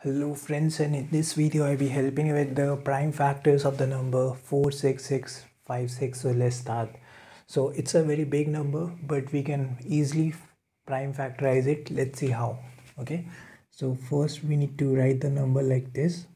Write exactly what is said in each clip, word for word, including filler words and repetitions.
Hello friends, and in this video I'll be helping you with the prime factors of the number four six six five six. So let's start. So it's a very big number, but we can easily prime factorize it. Let's see how. Okay, so first we need to write the number like this,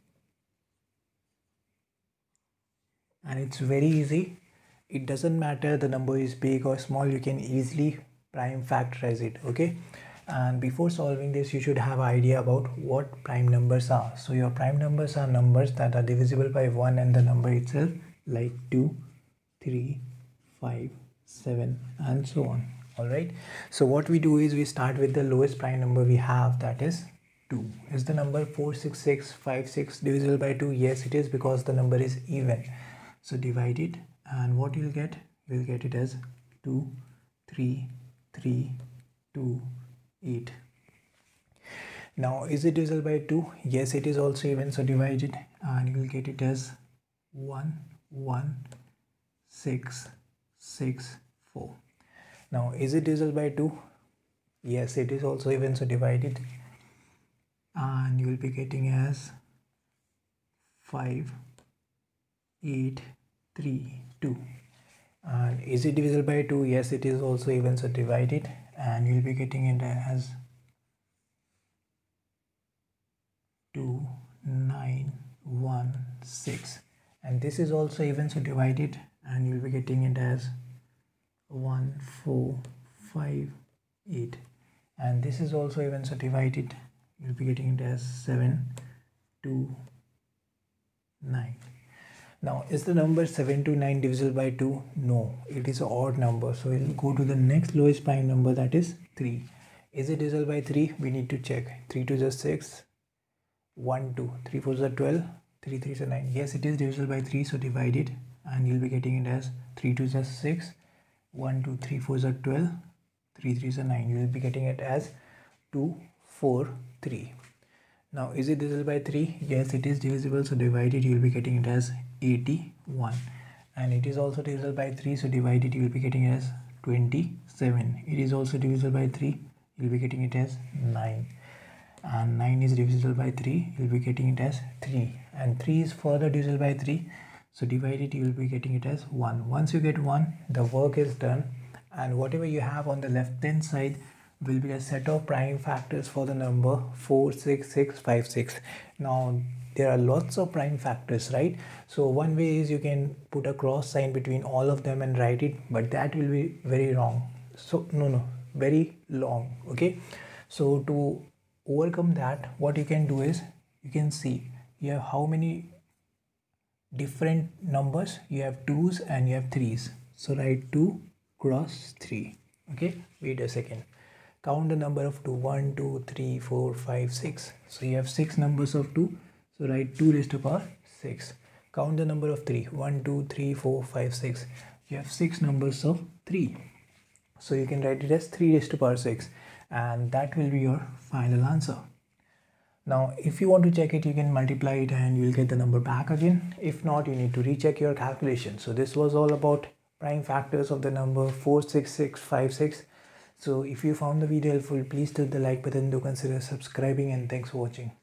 and it's very easy. It doesn't matter the number is big or small, you can easily prime factorize it. Okay, and before solving this you should have idea about what prime numbers are. So your prime numbers are numbers that are divisible by one and the number itself, like two, three, five, seven, and so on. All right, so what we do is we start with the lowest prime number we have, that is two. Is the number four six six five six divisible by two? Yes, it is, because the number is even. So divide it, and what you'll get, you'll get it as two, three, three, two, eight. Now is it divisible by two? Yes, it is also even, so divide it, and you will get it as one, one, six, six, four. Now is it divisible by two? Yes, it is also even, so divide it, and you will be getting as five, eight, three, two. And is it divisible by two? Yes, it is also even, so divide it, and you'll be getting it as two, nine, one, six. And this is also even, so divide it, and you'll be getting it as one, four, five, eight. And this is also even, so divide it, you'll be getting it as seven, two, nine. Now is the number seven to nine divisible by two? No, it is an odd number, so we'll go to the next lowest prime number, that is three. Is it divisible by three? We need to check. three two is six, one, two, three four is twelve, three three is nine. Yes, it is divisible by three, so divide it, and you'll be getting it as three two is six, one, two, three four is twelve, three three is nine. You will be getting it as two, four, three. Now is it divisible by three? Yes, it is divisible, so divide it, you will be getting it as eighty-one. And it is also divisible by three, so divide it, you will be getting it as twenty-seven. It is also divisible by three, you will be getting it as nine. And nine is divisible by three, you will be getting it as three. And three is further divisible by three, so divide it, you will be getting it as one. Once you get one, the work is done, and whatever you have on the left hand side will be a set of prime factors for the number four six six five six. Now there are lots of prime factors, right? So one way is you can put a cross sign between all of them and write it, but that will be very wrong. So no no very long. Okay, so to overcome that, what you can do is you can see you have how many different numbers. You have twos and you have threes, so write two cross three. Okay, wait a second, count the number of two. One, two, three, four, five, six. So you have six numbers of two, so write two raised to power six. Count the number of three. One, two, three, four, five, six. You have six numbers of three, so you can write it as three raised to power six, and that will be your final answer. Now if you want to check it, you can multiply it and you will get the number back again. If not, you need to recheck your calculation. So this was all about prime factors of the number four six six five six. So if you found the video helpful, please hit the like button, do consider subscribing, and thanks for watching.